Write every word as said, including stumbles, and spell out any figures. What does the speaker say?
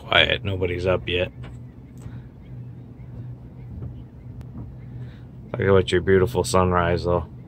quiet. Nobody's up yet. Look at what your beautiful sunrise, though.